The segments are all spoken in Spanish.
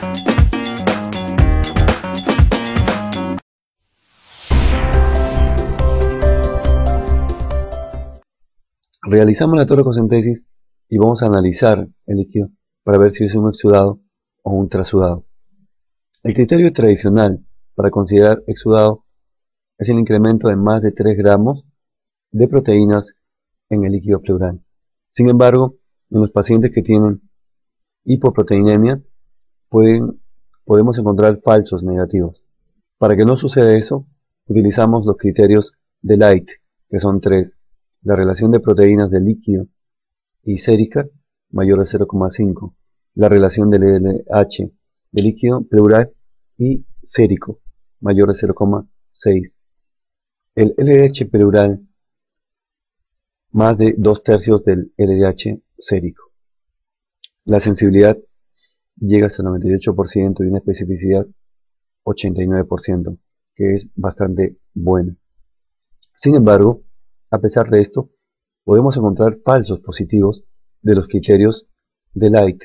Realizamos la toracocentesis y vamos a analizar el líquido para ver si es un exudado o un trasudado. El criterio tradicional para considerar exudado es el incremento de más de 3 gramos de proteínas en el líquido pleural. Sin embargo, en los pacientes que tienen hipoproteinemia podemos encontrar falsos negativos. Para que no suceda eso, utilizamos los criterios de Light, que son 3. La relación de proteínas del líquido y sérica mayor a 0,5. La relación del LDH del líquido pleural y sérico mayor a 0,6. El LDH pleural más de 2/3 del LDH sérico. La sensibilidad llega hasta el 98% y una especificidad 89%, que es bastante buena. Sin embargo, a pesar de esto, podemos encontrar falsos positivos de los criterios de Light.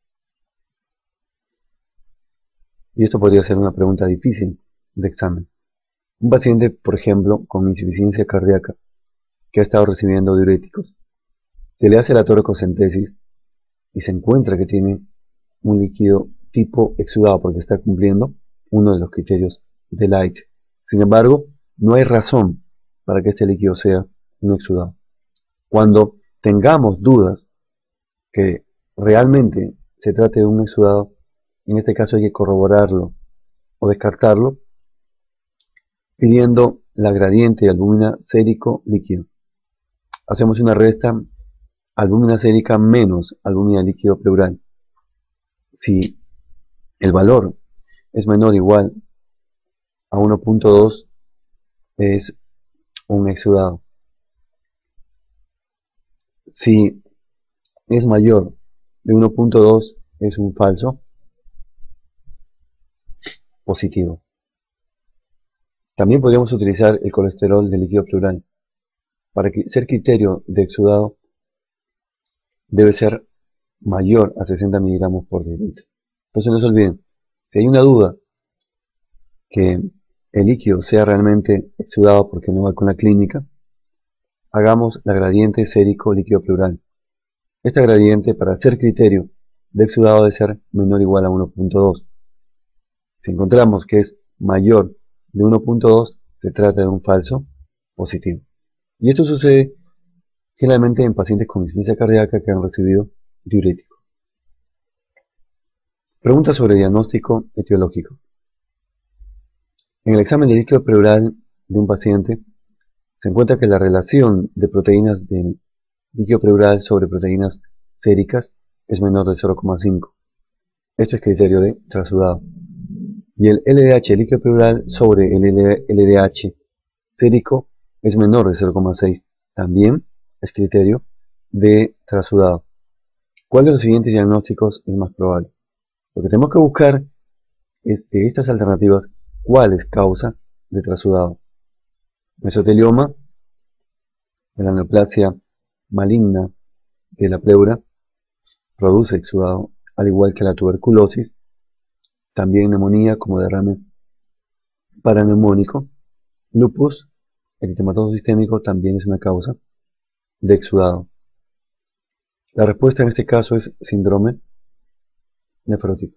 Y esto podría ser una pregunta difícil de examen. Un paciente, por ejemplo, con insuficiencia cardíaca, que ha estado recibiendo diuréticos, se le hace la toracocentesis y se encuentra que tiene un líquido tipo exudado porque está cumpliendo uno de los criterios de Light. Sin embargo, no hay razón para que este líquido sea un exudado. Cuando tengamos dudas que realmente se trate de un exudado, en este caso hay que corroborarlo o descartarlo pidiendo la gradiente de albúmina sérico líquido. Hacemos una resta albúmina sérica menos albúmina líquido pleural. Si el valor es menor o igual a 1.2 es un exudado. Si es mayor de 1.2 es un falso positivo. También podríamos utilizar el colesterol del líquido pleural. Para ser criterio de exudado debe ser mayor a 60 miligramos por decilitro. Entonces no se olviden, si hay una duda que el líquido sea realmente exudado porque no va con la clínica, hagamos la gradiente sérico líquido pleural. Esta gradiente para ser criterio de exudado debe ser menor o igual a 1.2. Si encontramos que es mayor de 1.2, se trata de un falso positivo. Y esto sucede generalmente en pacientes con insuficiencia cardíaca que han recibido diurético. Pregunta sobre diagnóstico etiológico. En el examen de líquido pleural de un paciente se encuentra que la relación de proteínas del líquido pleural sobre proteínas séricas es menor de 0,5. Esto es criterio de trasudado. Y el LDH líquido pleural sobre el LDH sérico es menor de 0,6. También es criterio de trasudado. ¿Cuál de los siguientes diagnósticos es más probable? Lo que tenemos que buscar es de estas alternativas cuál es causa de trasudado. Mesotelioma, la neoplasia maligna de la pleura, produce exudado, al igual que la tuberculosis, también neumonía como derrame paraneumónico, lupus, eritematoso sistémico también es una causa de exudado. La respuesta en este caso es síndrome nefrótico.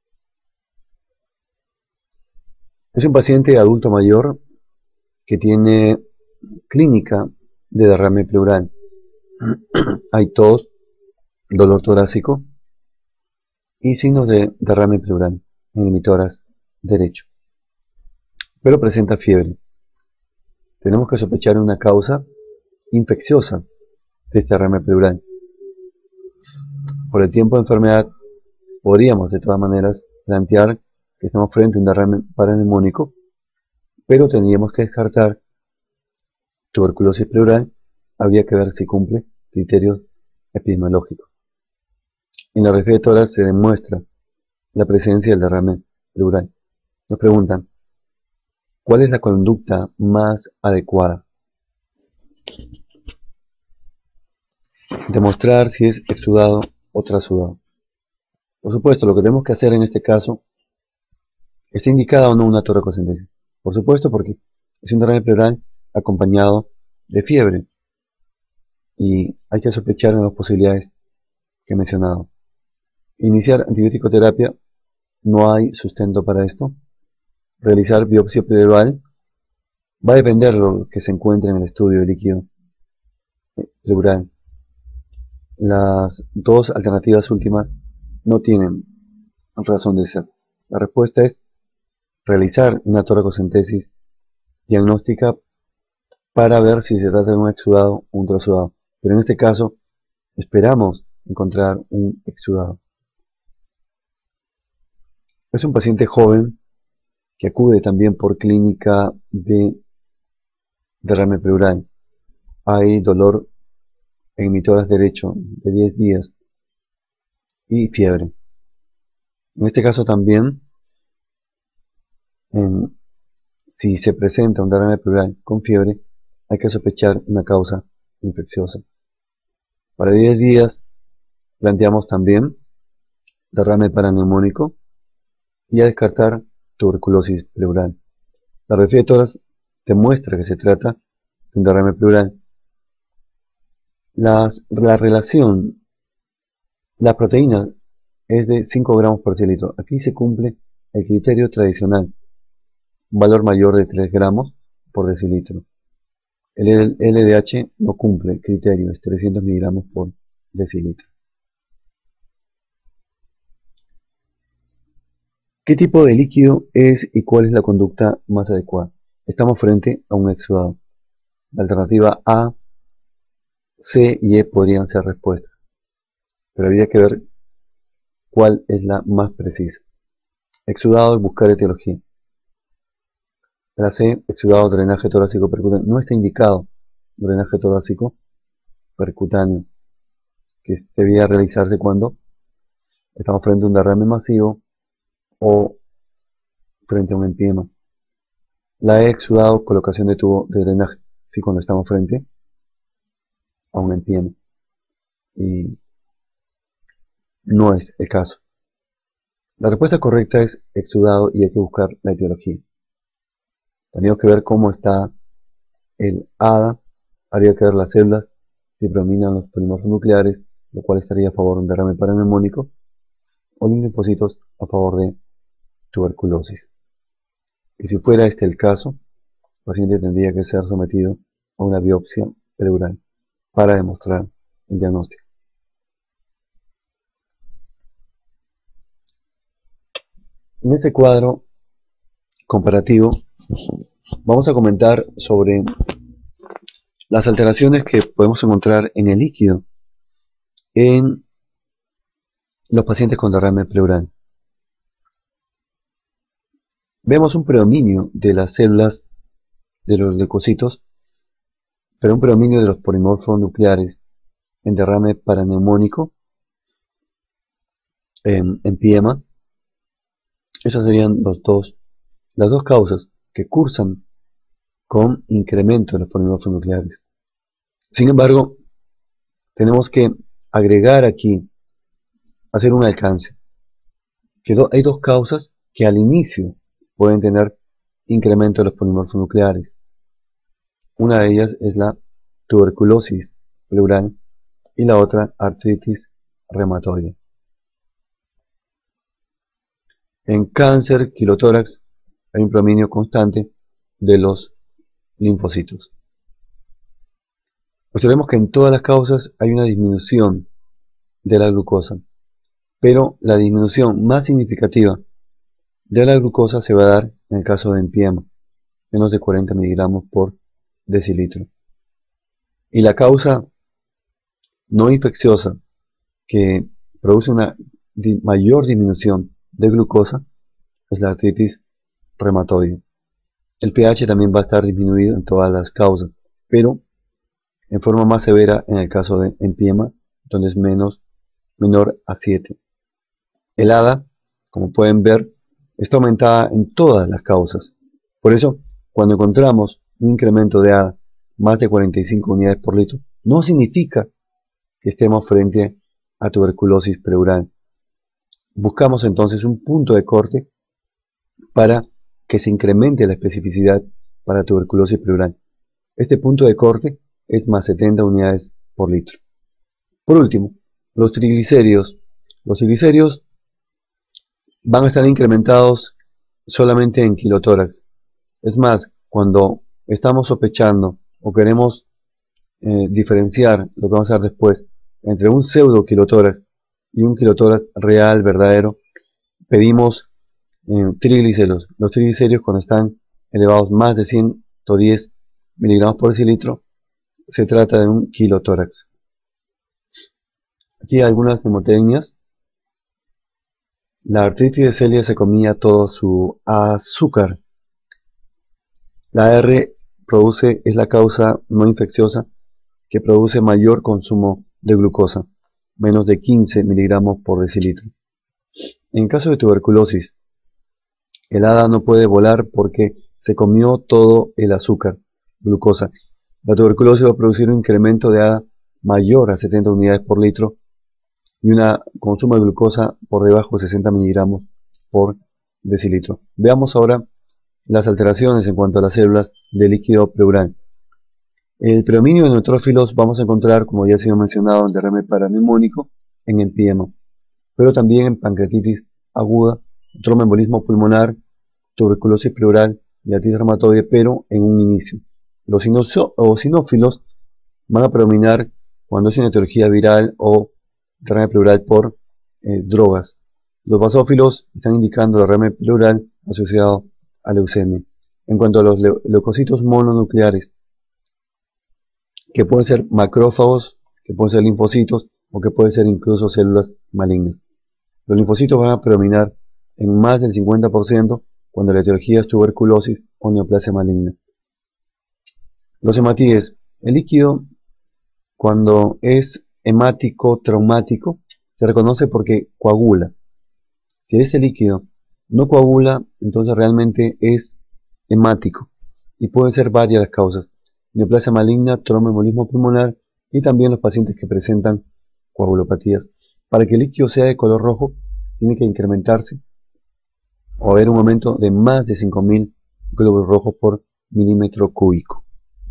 Es un paciente adulto mayor que tiene clínica de derrame pleural. Hay tos, dolor torácico y signos de derrame pleural en el hemitórax derecho. Pero presenta fiebre. Tenemos que sospechar una causa infecciosa de este derrame pleural. Por el tiempo de enfermedad, podríamos de todas maneras plantear que estamos frente a un derrame paraneumónico, pero tendríamos que descartar tuberculosis pleural. Habría que ver si cumple criterios epidemiológicos. En la revisión de tórax se demuestra la presencia del derrame pleural. Nos preguntan, ¿cuál es la conducta más adecuada? Demostrar si es exudado o trasudado. Por supuesto, lo que tenemos que hacer en este caso, ¿está indicada o no una toracocentesis? Por supuesto, porque es un derrame pleural acompañado de fiebre y hay que sospechar en las posibilidades que he mencionado. Iniciar antibiótico terapia, no hay sustento para esto. Realizar biopsia pleural va a depender de lo que se encuentre en el estudio de líquido pleural. Las dos alternativas últimas no tienen razón de ser. La respuesta es realizar una toracocentesis diagnóstica para ver si se trata de un exudado o un trasudado. Pero en este caso esperamos encontrar un exudado. Es un paciente joven que acude también por clínica de derrame pleural. Hay dolor en mi tórax derecho de 10 días y fiebre. En este caso también, si se presenta un derrame pleural con fiebre, hay que sospechar una causa infecciosa. Para 10 días planteamos también derrame paraneumónico y a descartar tuberculosis pleural. La radiografía de tórax demuestra que se trata de un derrame pleural. La relación, la proteína es de 5 gramos por decilitro. Aquí se cumple el criterio tradicional, un valor mayor de 3 gramos por decilitro. El LDH no cumple el criterio, es 300 miligramos por decilitro. ¿Qué tipo de líquido es y cuál es la conducta más adecuada? Estamos frente a un exudado. La alternativa A, C y E podrían ser respuestas, pero habría que ver cuál es la más precisa. Exudado y buscar etiología. La C, exudado, drenaje torácico percutáneo. No está indicado drenaje torácico percutáneo, que debía realizarse cuando estamos frente a un derrame masivo o frente a un empiema. La E, exudado, colocación de tubo de drenaje, sí, cuando estamos frente a un empiema. Y no es el caso. La respuesta correcta es exudado y hay que buscar la etiología. Tenemos que ver cómo está el ADA, habría que ver las células, si predominan los polimorfos nucleares, lo cual estaría a favor de un derrame paraneumónico, o los linfocitos a favor de tuberculosis. Y si fuera este el caso, el paciente tendría que ser sometido a una biopsia pleural para demostrar el diagnóstico. En este cuadro comparativo vamos a comentar sobre las alteraciones que podemos encontrar en el líquido en los pacientes con derrame pleural. Vemos un predominio de las células de los leucocitos, pero un predominio de los polimorfos nucleares en derrame paraneumónico, en empiema. Esas serían las dos causas que cursan con incremento de los polimorfos nucleares. Sin embargo, tenemos que agregar aquí, hacer un alcance, que hay dos causas que al inicio pueden tener incremento de los polimorfos nucleares. Una de ellas es la tuberculosis pleural y la otra artritis reumatoide. En cáncer quilotórax hay un predominio constante de los linfocitos. Observemos que en todas las causas hay una disminución de la glucosa, pero la disminución más significativa de la glucosa se va a dar en el caso de empiema, menos de 40 miligramos por decilitro. Y la causa no infecciosa que produce una mayor disminución de glucosa es la artritis reumatoide. El pH también va a estar disminuido en todas las causas, pero en forma más severa en el caso de empiema, donde es menor a 7. El ADA, como pueden ver, está aumentada en todas las causas. Por eso, cuando encontramos un incremento de ADA más de 45 unidades por litro, no significa que estemos frente a tuberculosis pleural. Buscamos entonces un punto de corte para que se incremente la especificidad para tuberculosis pleural. Este punto de corte es más 70 unidades por litro. Por último, los triglicéridos. Los triglicéridos van a estar incrementados solamente en kilotórax. Es más, cuando estamos sospechando o queremos diferenciar lo que vamos a hacer después entre un pseudo kilotórax y un kilotórax real, verdadero, pedimos triglicéridos. Los triglicéridos, cuando están elevados más de 110 miligramos por decilitro, se trata de un kilotórax. Aquí hay algunas mnemotecnias. La artritis de Celia se comía todo su azúcar. La R es la causa no infecciosa que produce mayor consumo de glucosa, menos de 15 miligramos por decilitro. En caso de tuberculosis, el hada no puede volar porque se comió todo el azúcar, glucosa. La tuberculosis va a producir un incremento de hada mayor a 70 unidades por litro y un consumo de glucosa por debajo de 60 miligramos por decilitro. Veamos ahora las alteraciones en cuanto a las células del líquido pleural. El predominio de neutrófilos vamos a encontrar, como ya ha sido mencionado, en derrame paraneumónico, en empiema, pero también en pancreatitis aguda, tromboembolismo pulmonar, tuberculosis pleural y artritis reumatoide, pero en un inicio. Los eosinófilos van a predominar cuando es una etiología viral o derrame pleural por drogas. Los basófilos están indicando derrame pleural asociado a leucemia. En cuanto a los leucocitos mononucleares, que pueden ser macrófagos, que pueden ser linfocitos o que pueden ser incluso células malignas. Los linfocitos van a predominar en más del 50% cuando la etiología es tuberculosis o neoplasia maligna. Los hematíes, el líquido cuando es hemático traumático se reconoce porque coagula. Si ese líquido no coagula, entonces realmente es hemático y pueden ser varias las causas: neoplasia maligna, tromboembolismo pulmonar y también los pacientes que presentan coagulopatías. Para que el líquido sea de color rojo, tiene que incrementarse o haber un aumento de más de 5000 glóbulos rojos por milímetro cúbico.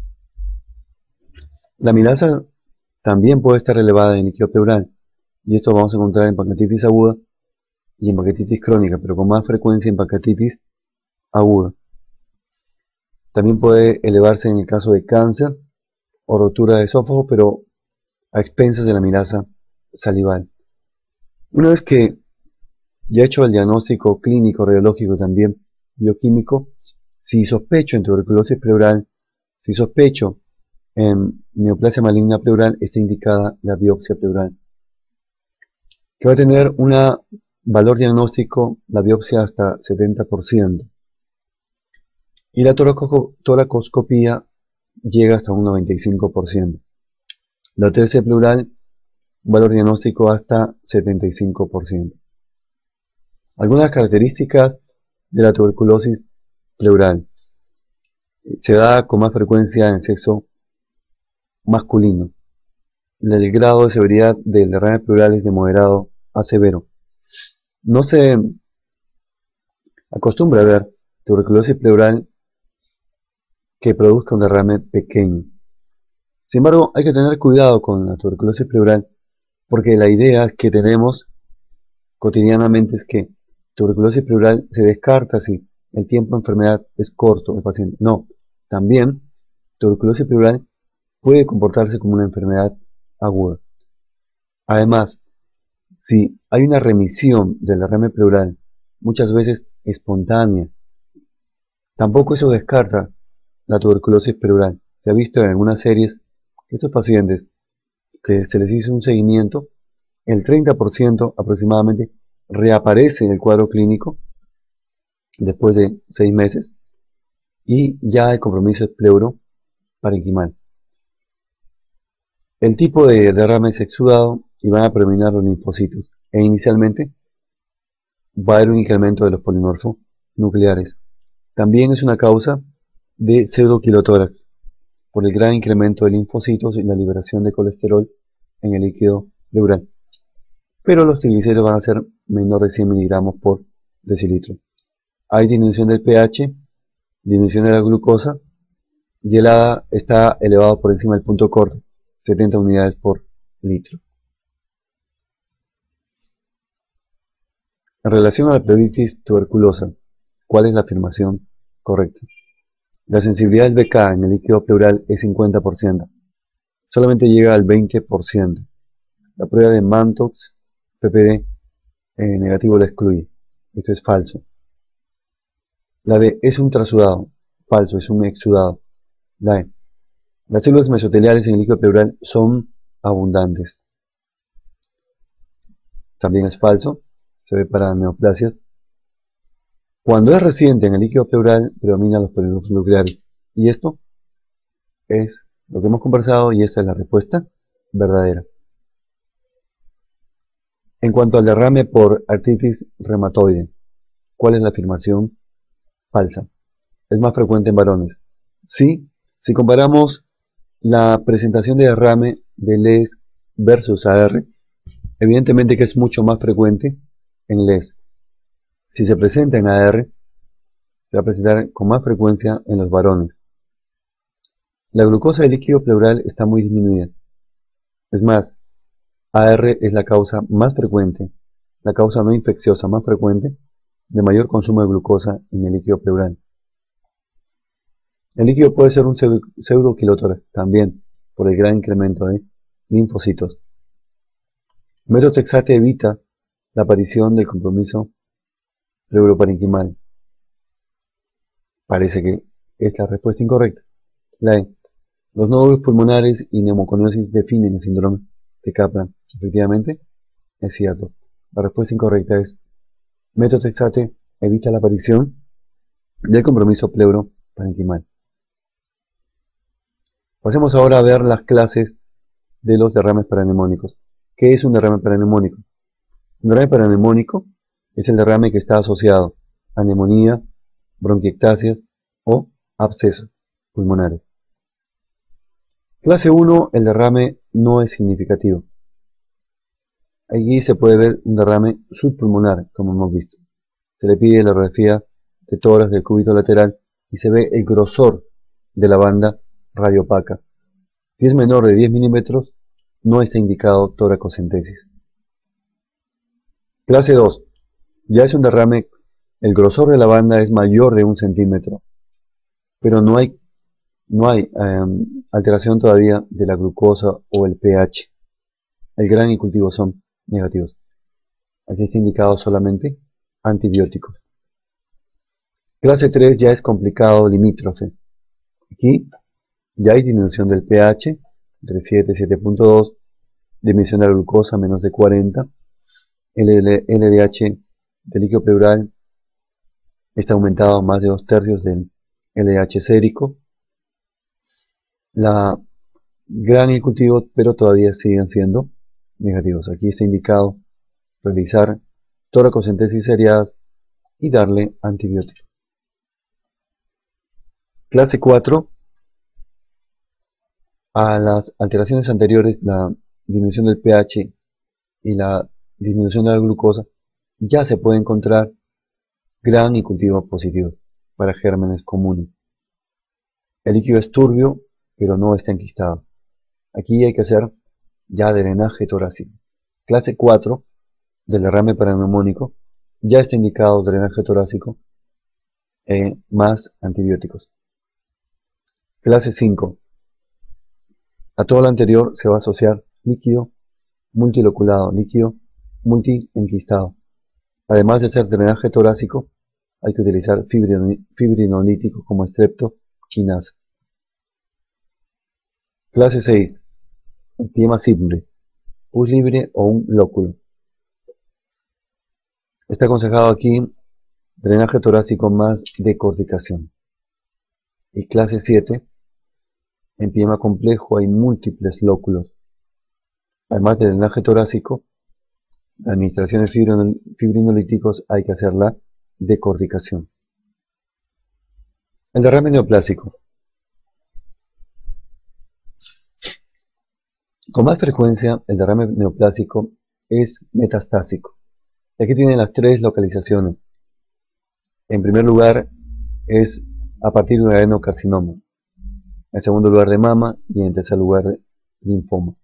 La amilasa también puede estar elevada en líquido pleural, y esto vamos a encontrar en pancreatitis aguda y en pancreatitis crónica, pero con más frecuencia en pancreatitis aguda. También puede elevarse en el caso de cáncer o rotura de esófago, pero a expensas de la amilasa salival. Una vez que ya he hecho el diagnóstico clínico, radiológico y también bioquímico, si sospecho en tuberculosis pleural, si sospecho en neoplasia maligna pleural, está indicada la biopsia pleural, que va a tener un valor diagnóstico, la biopsia, hasta 70%. Y la toracoscopía llega hasta un 95%. La TC pleural, valor diagnóstico hasta 75%. Algunas características de la tuberculosis pleural. Se da con más frecuencia en sexo masculino. El grado de severidad del derrame pleural es de moderado a severo. No se acostumbra a ver tuberculosis pleural que produzca un derrame pequeño. Sin embargo, hay que tener cuidado con la tuberculosis pleural, porque la idea que tenemos cotidianamente es que tuberculosis pleural se descarta si el tiempo de enfermedad es corto del paciente. No, también tuberculosis pleural puede comportarse como una enfermedad aguda. Además, si hay una remisión del derrame pleural, muchas veces espontánea, tampoco eso descarta la tuberculosis pleural. Se ha visto en algunas series que estos pacientes que se les hizo un seguimiento, el 30% aproximadamente reaparece en el cuadro clínico después de 6 meses y ya el compromiso es pleuroparenquimal. El tipo de derrame es exudado y van a predominar los linfocitos, e inicialmente va a haber un incremento de los polimorfos nucleares. También es una causa de pseudoquilotórax por el gran incremento de linfocitos y la liberación de colesterol en el líquido pleural. Pero los triglicéridos van a ser menor de 100 miligramos por decilitro. Hay disminución del pH, disminución de la glucosa, y el ADA está elevado por encima del punto corto, 70 unidades por litro. En relación a la pleuritis tuberculosa, ¿cuál es la afirmación correcta? La sensibilidad del BK en el líquido pleural es 50%, solamente llega al 20%. La prueba de Mantoux PPD negativo la excluye. Esto es falso. La B es un trasudado. Falso, es un exudado. La E. Las células mesoteliales en el líquido pleural son abundantes. También es falso. Se ve para neoplasias. Cuando es reciente en el líquido pleural, predominan los polímeros nucleares. Y esto es lo que hemos conversado y esta es la respuesta verdadera. En cuanto al derrame por artritis reumatoide, ¿cuál es la afirmación falsa? Es más frecuente en varones. Sí, si comparamos la presentación de derrame de LES versus AR, evidentemente que es mucho más frecuente en LES. Si se presenta en AR, se va a presentar con más frecuencia en los varones. La glucosa del líquido pleural está muy disminuida. Es más, AR es la causa más frecuente, la causa no infecciosa más frecuente de mayor consumo de glucosa en el líquido pleural. El líquido puede ser un pseudoquilotórax también, por el gran incremento de linfocitos. Metotrexate evita la aparición del compromiso pleuroparenquimal. Parece que es la respuesta incorrecta. La E. Los nódulos pulmonares y neumoconiosis definen el síndrome de Kaplan. Efectivamente, es cierto. La respuesta incorrecta es metotrexate evita la aparición del compromiso pleuroparenquimal. Pasemos ahora a ver las clases de los derrames paraneumónicos. ¿Qué es un derrame paraneumónico? Un derrame paraneumónico es el derrame que está asociado a neumonía, bronquiectasias o abscesos pulmonares. Clase 1, el derrame no es significativo. Aquí se puede ver un derrame subpulmonar, como hemos visto. Se le pide la radiografía de tórax del cúbito lateral y se ve el grosor de la banda radiopaca. Si es menor de 10 milímetros, no está indicado toracocentesis. Clase 2, ya es un derrame, el grosor de la banda es mayor de 1 centímetro, pero no hay alteración todavía de la glucosa o el pH. El gran y cultivo son negativos. Aquí está indicado solamente antibióticos. Clase 3 ya es complicado limítrofe. Aquí ya hay disminución del pH, entre 7 y 7.2, disminución de la glucosa menos de 40, LDH del líquido pleural está aumentado más de 2/3 del LDH sérico. La gran y cultivo, pero todavía siguen siendo negativos. Aquí está indicado realizar toracocentesis seriadas y darle antibióticos. Clase 4. A las alteraciones anteriores, la disminución del pH y la disminución de la glucosa, ya se puede encontrar gran y cultivo positivos para gérmenes comunes. El líquido es turbio, pero no está enquistado. Aquí hay que hacer ya drenaje torácico. Clase 4 del derrame paraneumónico, ya está indicado drenaje torácico más antibióticos. Clase 5. A todo lo anterior se va a asociar líquido multiloculado, líquido multienquistado. Además de hacer drenaje torácico, hay que utilizar fibrinolíticos como streptoquinasa. Clase 6. Empiema simple, pus libre o un lóculo. Está aconsejado aquí drenaje torácico más decorticación. Y clase 7. Empiema complejo, hay múltiples lóculos. Además de drenaje torácico, la administración de fibrinolíticos hay que hacer la decorticación. El derrame neoplásico. Con más frecuencia, el derrame neoplásico es metastásico. Y aquí tienen las tres localizaciones. En primer lugar es a partir de un adenocarcinoma. En segundo lugar de mama y en tercer lugar de linfoma.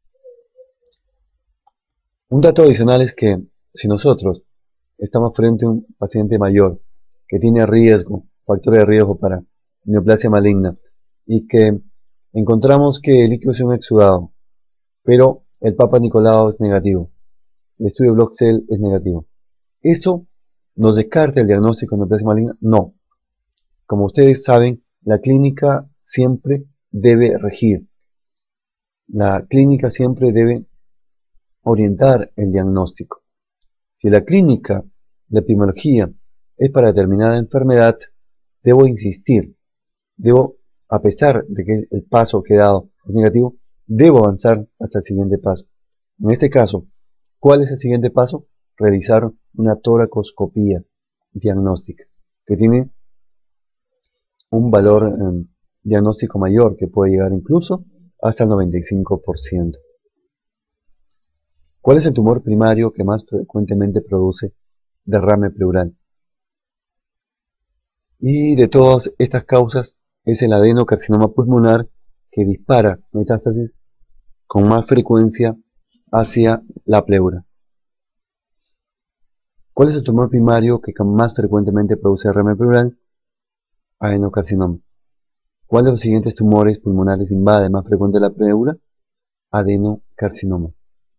Un dato adicional es que si nosotros estamos frente a un paciente mayor que tiene riesgo, factores de riesgo para neoplasia maligna y que encontramos que el líquido es un exudado, pero el Papa Nicolau es negativo, el estudio Block-Cell es negativo, ¿eso nos descarta el diagnóstico de neoplasia maligna? No. Como ustedes saben, la clínica siempre debe regir. La clínica siempre debe orientar el diagnóstico. Si la clínica, la epidemiología, es para determinada enfermedad, debo insistir. A pesar de que el paso que he dado es negativo, debo avanzar hasta el siguiente paso. En este caso, ¿cuál es el siguiente paso? Realizar una toracoscopía diagnóstica, que tiene un valor diagnóstico mayor, que puede llegar incluso hasta el 95%. ¿Cuál es el tumor primario que más frecuentemente produce derrame pleural? Y de todas estas causas es el adenocarcinoma pulmonar, que dispara metástasis con más frecuencia hacia la pleura. ¿Cuál es el tumor primario que más frecuentemente produce derrame pleural? Adenocarcinoma. ¿Cuál de los siguientes tumores pulmonares invade más frecuente la pleura? Adenocarcinoma.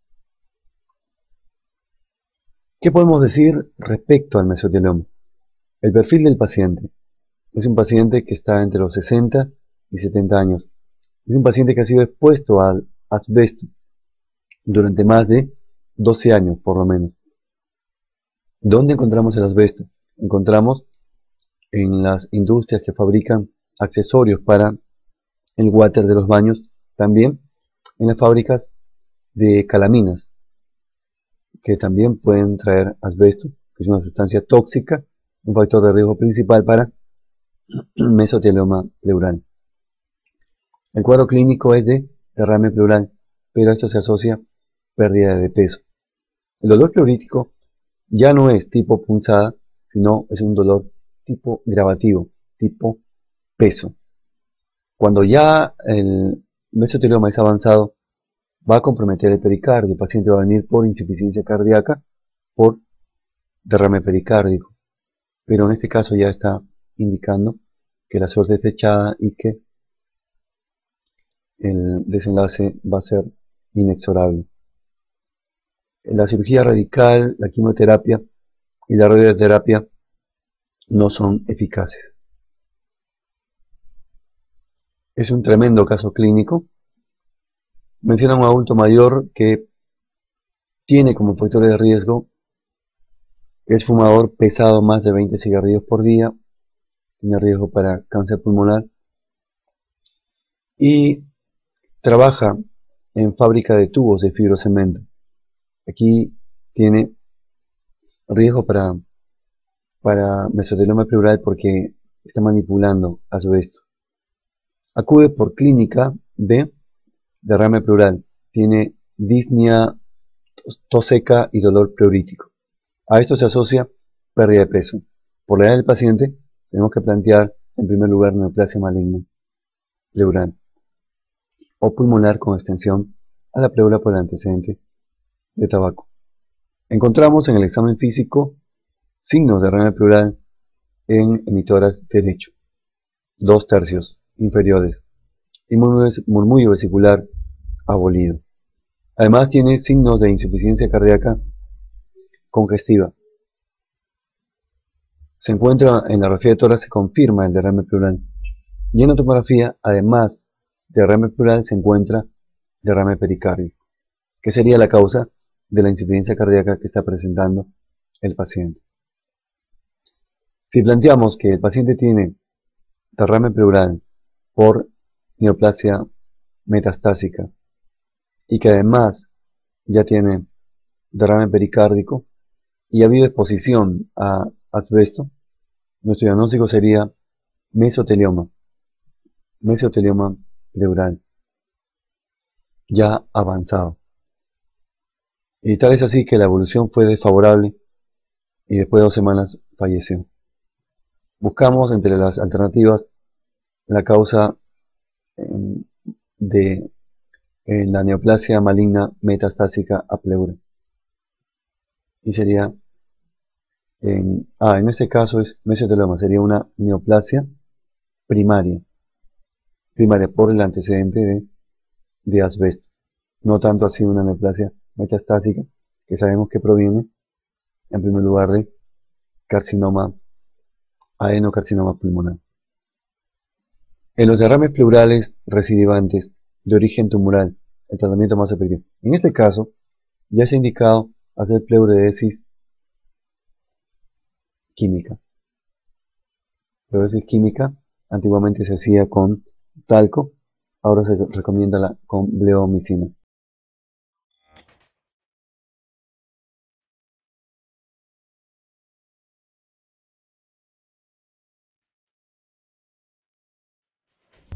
¿Qué podemos decir respecto al mesotelioma? El perfil del paciente. Es un paciente que está entre los 60 y 70 años. Es un paciente que ha sido expuesto al asbesto durante más de 12 años, por lo menos. ¿Dónde encontramos el asbesto? Encontramos en las industrias que fabrican accesorios para el water de los baños, también en las fábricas de calaminas, que también pueden traer asbesto, que es una sustancia tóxica, un factor de riesgo principal para mesotelioma pleural. El cuadro clínico es de derrame pleural, pero esto se asocia a pérdida de peso. El dolor pleurítico ya no es tipo punzada, sino es un dolor tipo gravativo, tipo peso. Cuando ya el mesotelioma es avanzado, va a comprometer el pericardio. El paciente va a venir por insuficiencia cardíaca, por derrame pericárdico. Pero en este caso ya está indicando que la suerte es echada y que el desenlace va a ser inexorable. La cirugía radical, la quimioterapia y la radioterapia no son eficaces. Es un tremendo caso clínico. Menciona un adulto mayor que tiene como factores de riesgo, es fumador pesado, más de 20 cigarrillos por día, tiene riesgo para cáncer pulmonar y trabaja en fábrica de tubos de fibrocemento. Aquí tiene riesgo para mesotelioma pleural porque está manipulando asbesto. Acude por clínica de derrame pleural. Tiene disnea, tos seca y dolor pleurítico. A esto se asocia pérdida de peso. Por la edad del paciente, tenemos que plantear en primer lugar neoplasia maligna pleural o pulmonar con extensión a la pleura por el antecedente de tabaco. Encontramos en el examen físico signos de derrame pleural en hemitórax derecho, 2/3 inferiores, y murmullo vesicular abolido. Además tiene signos de insuficiencia cardíaca congestiva. Se encuentra en la radiografía de tórax, se confirma el derrame pleural. Y en la tomografía, además de derrame pleural, se encuentra derrame pericárdico, que sería la causa de la insuficiencia cardíaca que está presentando el paciente. Si planteamos que el paciente tiene derrame pleural por neoplasia metastásica y que además ya tiene derrame pericárdico y ha habido exposición a asbesto, nuestro diagnóstico sería mesotelioma pleural ya avanzado. Y tal es así que la evolución fue desfavorable y después de 2 semanas falleció. Buscamos entre las alternativas la causa de la neoplasia maligna metastásica a pleura. Y sería, en este caso es mesotelioma, sería una neoplasia primaria por el antecedente de asbesto. No tanto así una neoplasia metastásica, que sabemos que proviene en primer lugar de carcinoma, adenocarcinoma pulmonar. En los derrames pleurales recidivantes de origen tumoral, el tratamiento más efectivo. En este caso, ya se ha indicado hacer pleuredesis química. Pleuredesis química antiguamente se hacía con talco, ahora se recomienda con bleomicina.